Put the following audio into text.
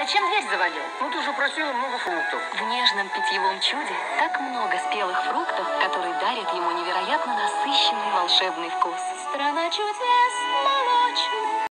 зачем дверь завалил? Ну ты же просила много фруктов. В нежном питьевом чуде так много спелых фруктов, которые дарят ему невероятно насыщенный волшебный вкус. Страна чудес молочных.